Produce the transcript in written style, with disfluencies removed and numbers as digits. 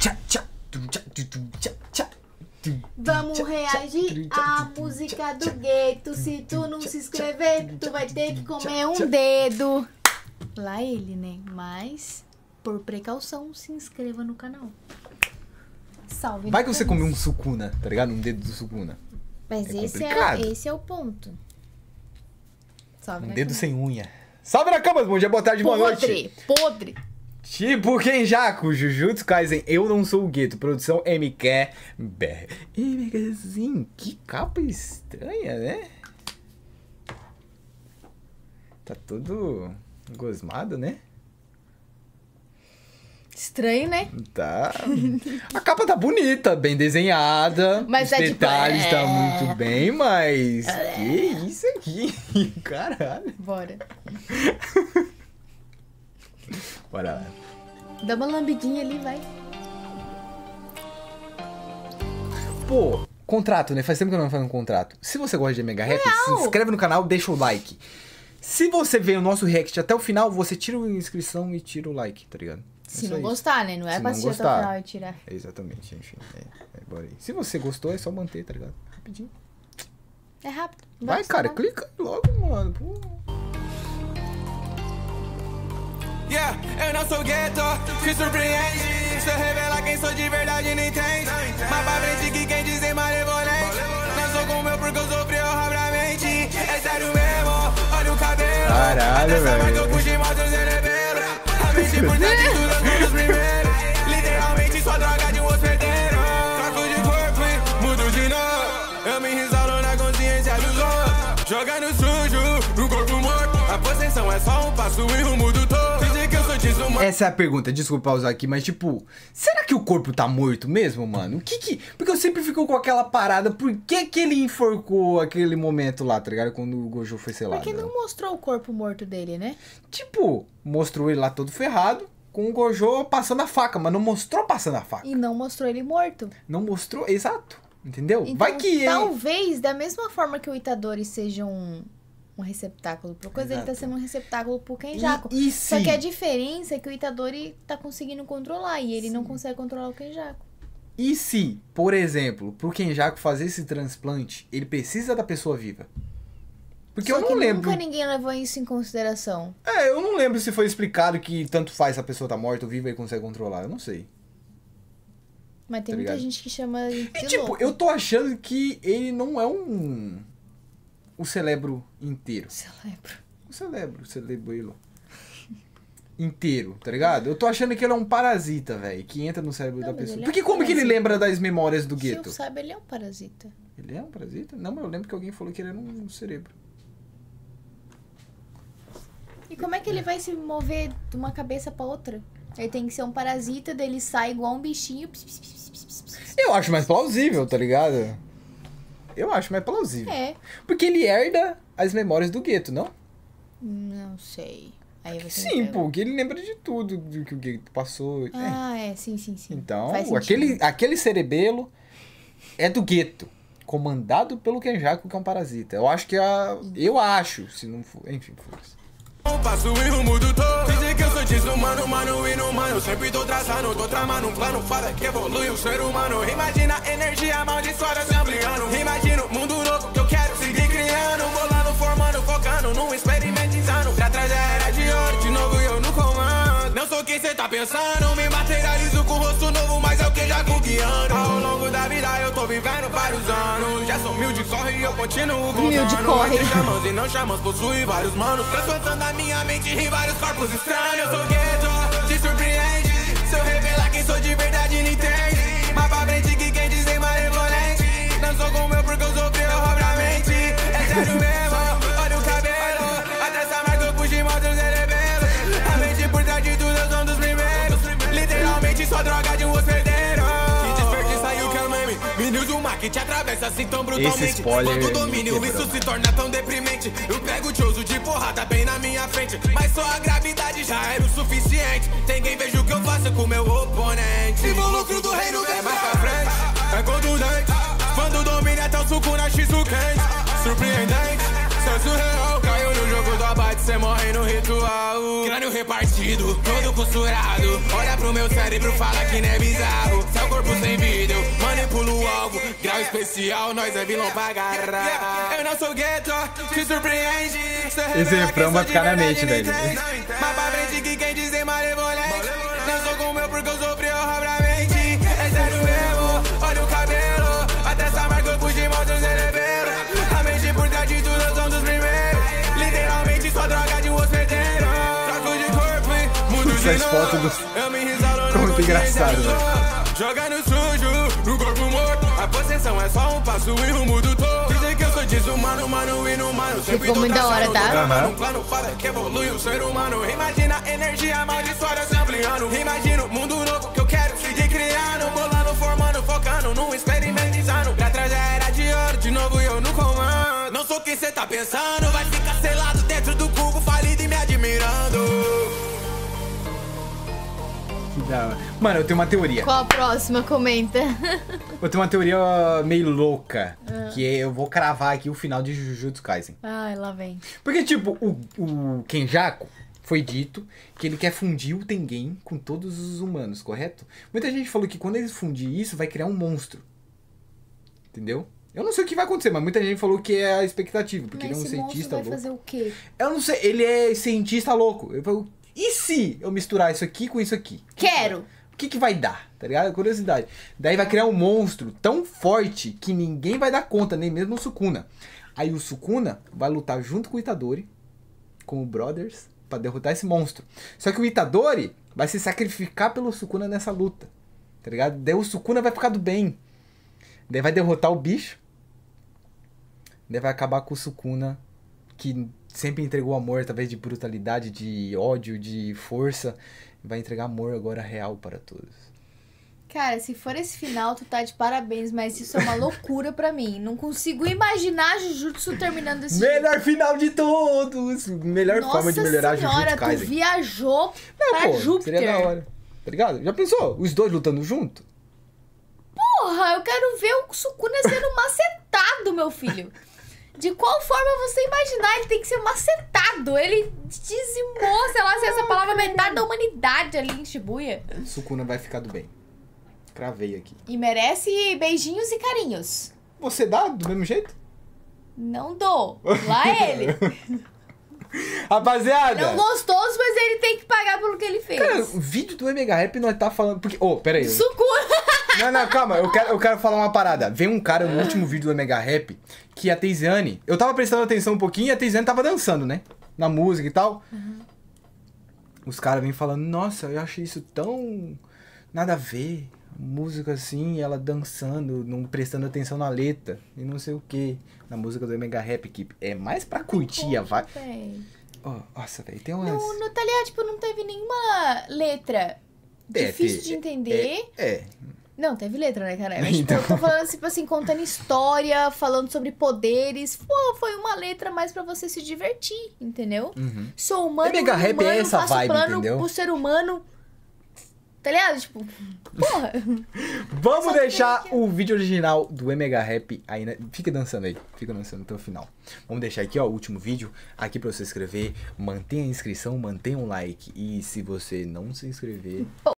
Vamos reagir à música do gueto. Se tu não se inscrever, tu vai ter que comer um dedo. Lá ele, né? Mas, por precaução, se inscreva no canal. Salve. Vai que você comeu um sucuna, tá ligado? Um dedo do sucuna. Mas esse é o ponto. Salve. Um dedo sem unha. Salve na cama, bom dia, boa tarde, boa noite. Podre. Tipo Kenjaku, Jujutsu Kaisen, eu não sou o gueto, produção MK BR. MKzinho, que capa estranha, né? Tá todo gosmado, né? Estranho, né? Tá. A capa tá bonita, bem desenhada. Mas os é detalhes tipo... tá muito bem, mas... Que isso aqui? Caralho. Bora. Bora lá. Dá uma lambidinha ali, vai. Pô, contrato, né? Faz tempo que eu não faço um contrato. Se você gosta de Mega Rap, se inscreve no canal, deixa o like. Se você vê o nosso react até o final, você tira a inscrição e tira o like, tá ligado? Se não gostar, né? Não é pra assistir até o final e tirar. Exatamente, enfim. Bora aí. Se você gostou, é só manter, tá ligado? Rapidinho. É rápido. Vai, cara, clica logo, mano. Pô. Yeah, eu não sou gueto, se surpreende. Se eu revelar quem sou de verdade, não entende. Mas pra frente que quem dizer malevolente. Não sou como eu porque eu sofri horrivelmente. É sério mesmo, olha o cabelo. Caralho, velho. Eu puxei mais o cerebelo. A mente por dentro de tudo, eu dos primeiros. Literalmente só droga de um hospedeiro. Troco de corpo e mudo de novo. Eu me risalo na consciência dos outros. Jogando sujo no corpo morto. A possessão é só um passo e o mundo todo. Essa é a pergunta, desculpa pausar aqui, mas tipo, será que o corpo tá morto mesmo, mano? Porque eu sempre fico com aquela parada, por que ele enforcou aquele momento lá, tá ligado? Quando o Gojo foi selado. Porque não mostrou o corpo morto dele, né? Tipo, mostrou ele lá todo ferrado, com o Gojo passando a faca, mas não mostrou passando a faca. E não mostrou ele morto. Não mostrou, exato, entendeu? Então, vai que talvez, da mesma forma que o Itadori seja um receptáculo pro coisa, ele tá sendo um receptáculo pro Kenjaku. Só que a diferença é que o Itadori tá conseguindo controlar e ele não consegue controlar o Kenjaku. E se, por exemplo, pro Kenjaku fazer esse transplante, ele precisa da pessoa viva? Porque Só eu não que lembro. Nunca ninguém levou isso em consideração. Eu não lembro se foi explicado que tanto faz se a pessoa tá morta ou viva e consegue controlar. Eu não sei. Mas tem muita gente que chama de tipo, louco. eu tô achando que ele não é o cérebro inteiro. Cerebelo. Inteiro, tá ligado? Eu tô achando que ele é um parasita, velho, que entra no cérebro da pessoa. Porque como que ele lembra das memórias do gueto? Se eu saiba, ele é um parasita. Ele é um parasita? Não, mas eu lembro que alguém falou que ele era um cérebro. E como é que ele vai se mover de uma cabeça pra outra? Ele tem que ser um parasita, dele sai igual um bichinho. Eu acho mais plausível, tá ligado? Eu acho mais plausível. É. Porque ele herda as memórias do gueto, não? Não sei. Aí você sim, porque ele lembra de tudo do que o gueto passou. Sim. Então, aquele cerebelo é do gueto, comandado pelo Kenjaku, que é um parasita. Eu acho que eu acho, se não for... Enfim, foda-se. Passo e o mundo todo. Dizem que eu sou desumano, mano, inumano. Sempre tô traçando, tô tramando um plano foda que evolui o ser humano. Imagina a energia amaldiçoada se ampliando. Imagina o mundo louco que eu quero seguir criando. Bolando, formando, focando num experimentizando. Pra trás já era de ouro, de novo eu no comando. Não sou quem cê tá pensando, me materializo com rosto novo, mas é o que já guiando. Ao longo da vida eu tô vivendo vários anos. Já sou humilde, corre e eu continuo contando. Humilde, corre. Chamamos e não chamamos, possui vários manos. Transplantando a minha mente em vários corpos estranhos. Eu sou gueto, te surpreende. Se eu revelar quem sou de verdade, não entende. Mas pra frente que quem dizer malevolente. Não sou como eu porque eu sofri horrivelmente. É sério mesmo, olha o cabelo. Até essa marca eu puxei mal do cerebelo. A mente por trás de tudo eu sou um dos primeiros. Literalmente só droga de um hospedeiro. Que desperdiça e o que é meme. Meninos do mar que te atravessa assim tão brutalmente. Esse spoiler quando domínio isso se torna tão deprimente. Eu pego o Joso de porrada bem na minha frente. Mas só a gravidade já era o suficiente. Tem quem veja o que eu faço com meu oponente. E o lucro do reino vem mais pra frente. É contundente. Quando domina até o suco na X quente. Surpreendente. Seu surreal caiu no jogo do abate cê morre no ritual. Crânio repartido, todo costurado. Olha pro meu cérebro, fala que não é bizarro. Seu corpo sem vida, eu manipulo o alvo. Grau especial, nós é vilão pra agarrar. Eu não sou gueto, te surpreende. Esse refrão vai ficar na mente, velho. Mas pra frente que quem dizer malevolente. Não sou como eu porque eu sofri horrivelmente. É sério mesmo, olha o cabelo. Até essa marca eu pude mostrar o cerebelo. A mente por trás de tudo, eu sou um dos primeiros. Literalmente só droga de um hospedeiro. Troco de corpo e mundo de Essas fotos novo. dos... Eu me risalo na Muito engraçado, velho. Jogando sujo, no corpo morto. A possessão é só um passo e o mundo todo. Dizem que eu sou desumano, mano, inumano. Ficou muito da hora, tá? Um plano foda que evolui o ser humano. Imagina a energia amaldiçoada se ampliando. Imagina o mundo novo que eu quero seguir criando. Bolando, formando, focando num experimentizando. Pra trás já era de ouro, de novo eu no comando. Não sou quem cê tá pensando. Vai ficar selado dentro do cubo, falido e me admirando. Que da hora. Mano, eu tenho uma teoria. Qual a próxima? Comenta. Eu tenho uma teoria meio louca. Que eu vou cravar aqui o final de Jujutsu Kaisen. Ai, lá vem. Porque, tipo, o Kenjaku foi dito que ele quer fundir o Tengen com todos os humanos, correto? Muita gente falou que quando eles fundir isso, vai criar um monstro. Entendeu? Eu não sei o que vai acontecer, mas muita gente falou que é a expectativa. Porque Mas ele é um esse cientista monstro vai louco. fazer o quê? Eu não sei, ele é cientista louco. Eu falo, e se eu misturar isso aqui com isso aqui? Quero! O que vai dar? Tá ligado? Curiosidade. Daí vai criar um monstro tão forte que ninguém vai dar conta, nem mesmo o Sukuna. Aí o Sukuna vai lutar junto com o Itadori, como brothers, pra derrotar esse monstro. Só que o Itadori vai se sacrificar pelo Sukuna nessa luta. Tá ligado? Daí o Sukuna vai ficar do bem. Daí vai derrotar o bicho. Daí vai acabar com o Sukuna, que sempre entregou amor através de brutalidade, de ódio, de força. Vai entregar amor agora real para todos. Cara, se for esse final, tu tá de parabéns, mas isso é uma loucura pra mim. Não consigo imaginar Jujutsu terminando desse Melhor final de todos! Melhor Nossa forma de melhorar senhora, Jujutsu tu Kaisen. viajou Não, pra pô, Júpiter. seria da hora. Tá ligado? Já pensou? Os dois lutando junto? Porra, eu quero ver o Sukuna sendo macetado, meu filho. De qual forma você imaginar ele tem que ser macetado? Ele dizimou, sei lá, se essa palavra metade da humanidade ali em Shibuya. Sukuna vai ficar do bem. Cravei aqui. E merece beijinhos e carinhos. Você dá do mesmo jeito? Não dou. Lá ele. Rapaziada! Não gostoso, mas ele tem que pagar pelo que ele fez. Cara, o vídeo do Mega Rap nós tá falando... Porque... Ô, pera aí. Sukuna. Não, calma. Eu quero falar uma parada. Vem um cara no último vídeo do Mega Rap que a Teisiane... Eu tava prestando atenção um pouquinho e a Teisiane tava dançando, né? Na música e tal. Os caras vêm falando... Nossa, eu achei isso tão... Nada a ver. Música assim, ela dançando, não prestando atenção na letra. E não sei o que. Na música do Mega Rap, que é mais pra curtir a vibe. Oh, nossa, velho, tem umas... No tá ligado, tipo, não teve nenhuma letra difícil de entender. Não, teve letra, né, cara? Mas, tipo, eu tô falando, tipo assim, contando história, falando sobre poderes. Pô, foi uma letra mais pra você se divertir, entendeu? Sou humano, Mega Rap é essa faço vibe, plano entendeu? pro ser humano. Tá ligado? Tipo, porra. Vamos deixar o vídeo original do Mega Rap aí, né? Fica dançando aí, fica dançando até o final. Vamos deixar aqui, ó, o último vídeo aqui pra você se inscrever. Mantenha a inscrição, mantenha um like. E se você não se inscrever...